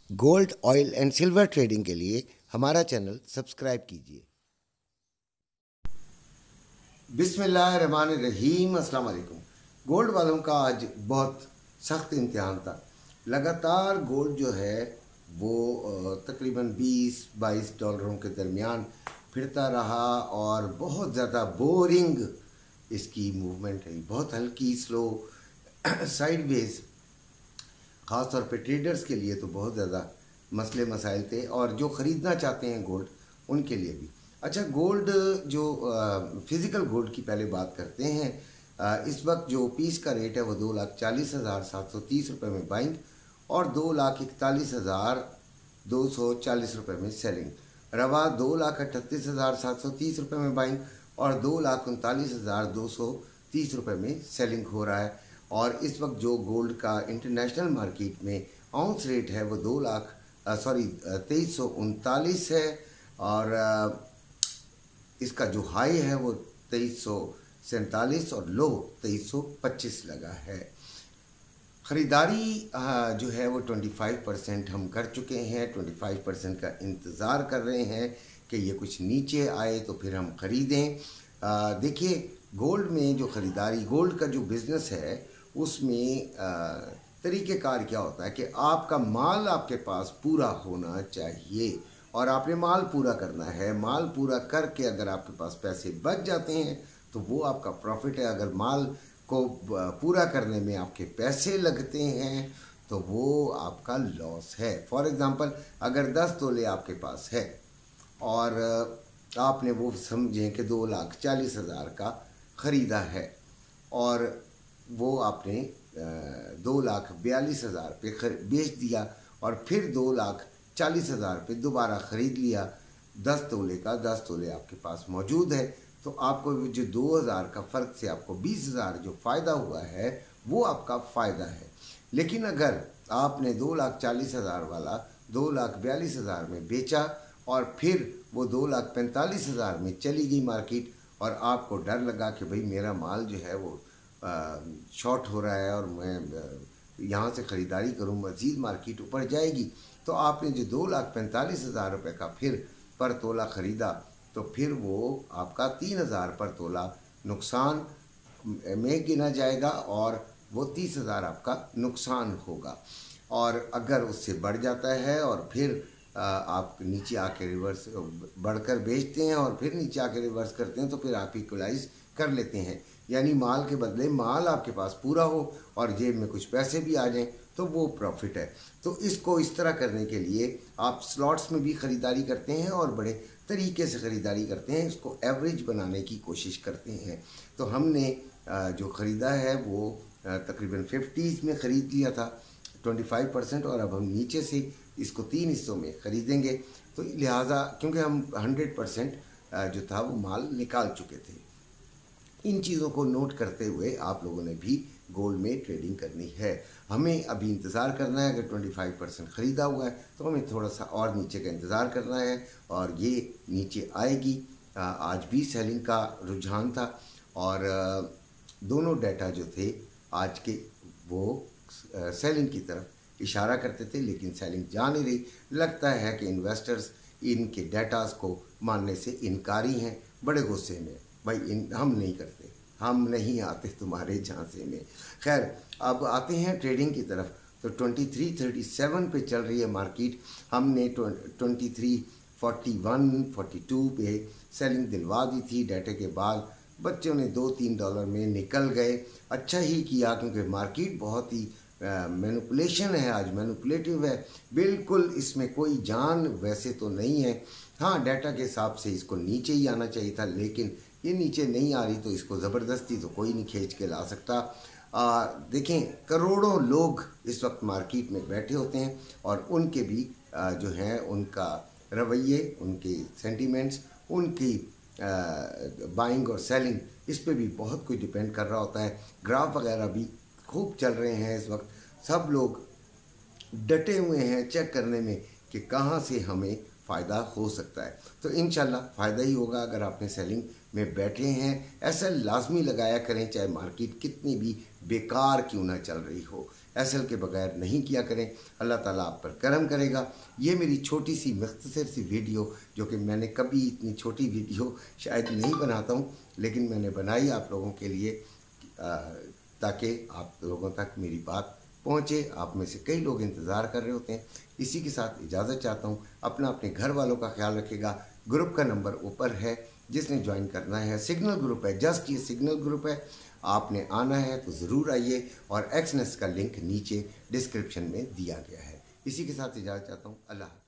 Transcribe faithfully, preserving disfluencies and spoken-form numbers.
Gold, oil and silver trading के लिए हमारा चैनल सब्सक्राइब कीजिए। बिस्मिल्लाहिर्रहमानिर्रहीम, अस्सलाम वालेकुम। गोल्ड वालों का आज बहुत सख्त इम्तिहान था। लगातार गोल्ड जो है वो तकरीबन बीस बाईस डॉलरों के दरमियान फिरता रहा और बहुत ज़्यादा बोरिंग इसकी मूवमेंट रही, बहुत हल्की स्लो साइडवेज। ख़ास तौर पे ट्रेडर्स के लिए तो बहुत ज़्यादा मसले मसाइल थे और जो ख़रीदना चाहते हैं गोल्ड उनके लिए भी। अच्छा, गोल्ड जो फिज़िकल गोल्ड की पहले बात करते हैं। आ, इस वक्त जो पीस का रेट है वो दो लाख चालीस हज़ार सात सौ तीस रुपये में बाइंग और दो लाख इकतालीस हज़ार दो सौ चालीस रुपये में सेलिंग। रवा दो लाख अट्ठतीस हज़ार सात सौ तीस रुपये में बाइंग और दो लाख उनतालीस हज़ार दो सौ तीस रुपये में सेलिंग हो रहा है। और इस वक्त जो गोल्ड का इंटरनेशनल मार्केट में आउंस रेट है वो दो लाख सॉरी तेईस सौ उनतालीस है और आ, इसका जो हाई है वो तेईस सौ सैंतालीस और लो तेईस सौ पच्चीस लगा है। ख़रीदारी जो है वो पच्चीस परसेंट हम कर चुके हैं, पच्चीस परसेंट का इंतज़ार कर रहे हैं कि ये कुछ नीचे आए तो फिर हम ख़रीदें। देखिए, गोल्ड में जो ख़रीदारी, गोल्ड का जो बिज़नेस है उसमें तरीक़ेकार क्या होता है कि आपका माल आपके पास पूरा होना चाहिए और आपने माल पूरा करना है। माल पूरा करके अगर आपके पास पैसे बच जाते हैं तो वो आपका प्रॉफिट है। अगर माल को पूरा करने में आपके पैसे लगते हैं तो वो आपका लॉस है। फॉर एग्ज़ाम्पल, अगर दस तोले आपके पास है और आपने वो समझें कि दो लाख चालीस हज़ार का ख़रीदा है और वो आपने दो लाख बयालीस हज़ार पे बेच दिया और फिर दो लाख चालीस हज़ार पे दोबारा ख़रीद लिया। दस तोले का दस तोले आपके पास मौजूद है तो आपको जो दो हज़ार का फ़र्क से आपको बीस हज़ार जो फ़ायदा हुआ है वो आपका फ़ायदा है। लेकिन अगर आपने दो लाख चालीस हज़ार वाला दो लाख बयालीस हज़ार में बेचा और फिर वो दो लाख पैंतालीस हज़ार में चली गई मार्केट और आपको डर लगा कि भाई मेरा माल जो है वो शॉर्ट हो रहा है और मैं यहाँ से ख़रीदारी करूँ, मज़ीद मार्केट ऊपर जाएगी, तो आपने जो दो लाख पैंतालीस हज़ार रुपये का फिर पर तोला ख़रीदा तो फिर वो आपका तीन हज़ार पर तोला नुकसान में गिना जाएगा और वो तीस हज़ार आपका नुकसान होगा। और अगर उससे बढ़ जाता है और फिर आप नीचे आके रिवर्स बढ़कर बेचते हैं और फिर नीचे आके रिवर्स करते हैं तो फिर आप इक्वलाइज कर लेते हैं, यानी माल के बदले माल आपके पास पूरा हो और जेब में कुछ पैसे भी आ जाएं तो वो प्रॉफिट है। तो इसको इस तरह करने के लिए आप स्लॉट्स में भी ख़रीदारी करते हैं और बड़े तरीके से ख़रीदारी करते हैं, इसको एवरेज बनाने की कोशिश करते हैं। तो हमने जो ख़रीदा है वो तकरीबन फिफ्टीज़ में ख़रीद लिया था पच्चीस परसेंट और अब हम नीचे से इसको तीन हिस्सों में ख़रीदेंगे। तो लिहाजा क्योंकि हम हंड्रेड परसेंट जो था वो माल निकाल चुके थे। इन चीज़ों को नोट करते हुए आप लोगों ने भी गोल्ड में ट्रेडिंग करनी है। हमें अभी इंतज़ार करना है, अगर पच्चीस परसेंट ख़रीदा हुआ है तो हमें थोड़ा सा और नीचे का इंतज़ार करना है और ये नीचे आएगी। आज भी सेलिंग का रुझान था और दोनों डाटा जो थे आज के वो सेलिंग की तरफ इशारा करते थे, लेकिन सेलिंग जा नहीं रही। लगता है कि इन्वेस्टर्स इनके डाटास को मानने से इनकारी हैं, बड़े गुस्से में। भाई इन हम नहीं करते, हम नहीं आते तुम्हारे झांसे में। खैर, अब आते हैं ट्रेडिंग की तरफ। तो तेईस सैंतीस पे चल रही है मार्केट। हमने तेईस इकतालीस बयालीस पे सेलिंग दिलवा दी थी। डाटे के बाद बच्चों ने दो तीन डॉलर में निकल गए। अच्छा ही किया क्योंकि मार्केट बहुत ही मैनिपुलेशन है, आज मैनिपुलेटिव है बिल्कुल, इसमें कोई जान वैसे तो नहीं है। हाँ, डाटा के हिसाब से इसको नीचे ही आना चाहिए था, लेकिन ये नीचे नहीं आ रही तो इसको ज़बरदस्ती तो कोई नहीं खींच के ला सकता। आ, देखें, करोड़ों लोग इस वक्त मार्केट में बैठे होते हैं और उनके भी आ, जो हैं उनका रवैये, उनके सेंटीमेंट्स, उनकी बाइंग और सेलिंग, इस पे भी बहुत कुछ डिपेंड कर रहा होता है। ग्राफ वगैरह भी खूब चल रहे हैं इस वक्त, सब लोग डटे हुए हैं चेक करने में कि कहाँ से हमें फ़ायदा हो सकता है। तो इंशाल्लाह फ़ायदा ही होगा अगर आपने सेलिंग में बैठे हैं। ऐसा लाजमी लगाया करें, चाहे मार्केट कितनी भी बेकार क्यों ना चल रही हो, एसल के बगैर नहीं किया करें। अल्लाह ताला आप पर करम करेगा। ये मेरी छोटी सी मुख्तसर सी वीडियो, जो कि मैंने कभी इतनी छोटी वीडियो शायद नहीं बनाता हूँ, लेकिन मैंने बनाई आप लोगों के लिए ताकि आप लोगों तक मेरी बात पहुँचे। आप में से कई लोग इंतज़ार कर रहे होते हैं। इसी के साथ इजाज़त चाहता हूँ। अपना अपने घर वालों का ख्याल रखिएगा। ग्रुप का नंबर ऊपर है, जिसने ज्वाइन करना है। सिग्नल ग्रुप है, जस्ट ये सिग्नल ग्रुप है। आपने आना है तो ज़रूर आइए, और एक्सनेस का लिंक नीचे डिस्क्रिप्शन में दिया गया है। इसी के साथ इजाज़त चाहता हूँ। अल्लाह।